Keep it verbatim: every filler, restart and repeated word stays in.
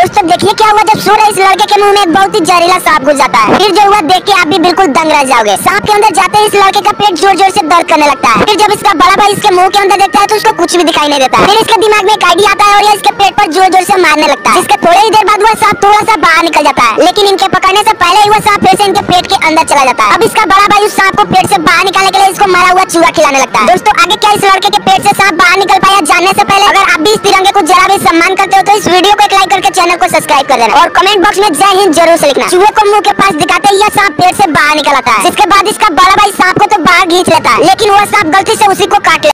दोस्तों देखिए क्या हुआ जब सो रहे इस लड़के के मुंह में एक बहुत ही जहरीला सांप घुस जाता है। फिर जो हुआ देख के आप भी बिल्कुल दंग रह जाओगे। सांप के अंदर जाते ही इस लड़के का पेट जोर जोर से दर्द करने लगता है। फिर जब इसका बड़ा भाई इसके मुंह के अंदर देखता है तो उसको कुछ भी दिखाई नहीं देता। फिर इसके दिमाग में एक आइडिया आता है और ये इसके पेट पर जोर जोर से मारने लगता है। जिसके थोड़ी ही देर बाद वह सांप थोड़ा सा बाहर निकल जाता है, लेकिन इनके पकड़ने से पहले ही वह सांप फिर से इनके पेट के अंदर चला जाता है। अब इसका बड़ा भाई उस सांप को पेट से बाहर निकालने के लिए इसको मरा हुआ चूहा खिलाने लगता है। दोस्तों आगे क्या इस लड़के के पेट से सांप बाहर निकल पाया जानने से पहले अगर आप भी इस तिरंगे को जरा भी सम्मान करते हो तो इस वीडियो को एक लाइक करके चैनल को सब्सक्राइब कर देना और कमेंट बॉक्स में जय हिंद जरूर से लिखना। चूहे को मुंह के पास दिखाते ही यह सांप पेट से बाहर निकल आता है। जिसके बाद इसका बड़ा भाई सांप को तो बाहर खींच लेता है, लेकिन वह सांप गलती से उसी को काट लेता है।